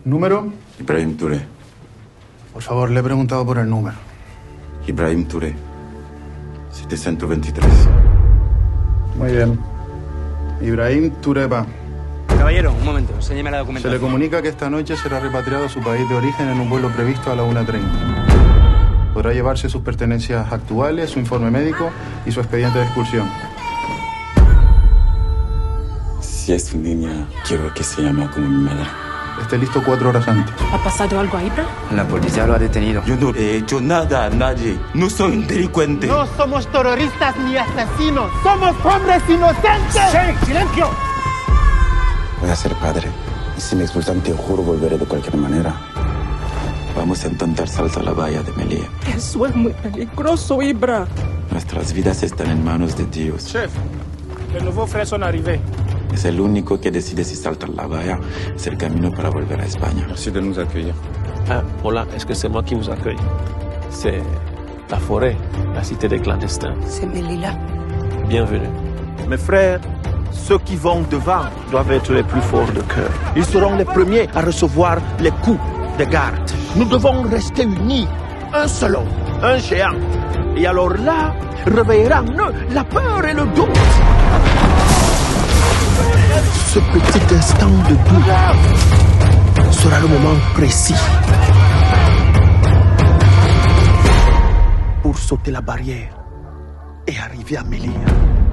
¿Número? Ibrahim Touré. Por favor, le he preguntado por el número. Ibrahim Touré. 723. Muy bien. Ibrahim Touré. Caballero, un momento, enséñeme la documentación. Se le comunica que esta noche será repatriado a su país de origen en un vuelo previsto a la 1:30. Podrá llevarse sus pertenencias actuales, su informe médico y su expediente de expulsión. Si es una niña, quiero que se llame como mi madre. Esté listo 4 horas antes. ¿Ha pasado algo a Ibra? La policía lo ha detenido. Yo no he hecho nada a nadie. No soy un delincuente. No somos terroristas ni asesinos. Somos hombres inocentes. ¡Sí! ¡Silencio! Voy a ser padre. Y si me expulsan, te juro, volveré de cualquier manera. Vamos a intentar saltar la valla de Melilla. Eso es muy peligroso, Ibra. Nuestras vidas están en manos de Dios. Chef, les nouveaux frères sont arrivés. Es el único que decide si saltar la valla. Es el camino para volver a España. Merci de nous accueillir. Ah, hola, est-ce que c'est moi qui vous accueille? C'est la forêt, la cité des clandestins. C'est Melilla. Bienvenue. Mes frères, ceux qui vont devant doivent être les plus forts de cœur. Ils seront les premiers à recevoir les coups de garde. Nous devons rester unis, un seul homme, un géant. Et alors là, réveilleront la peur et le doute. Ce petit instant de doute sera le moment précis pour sauter la barrière et arriver à Melilla.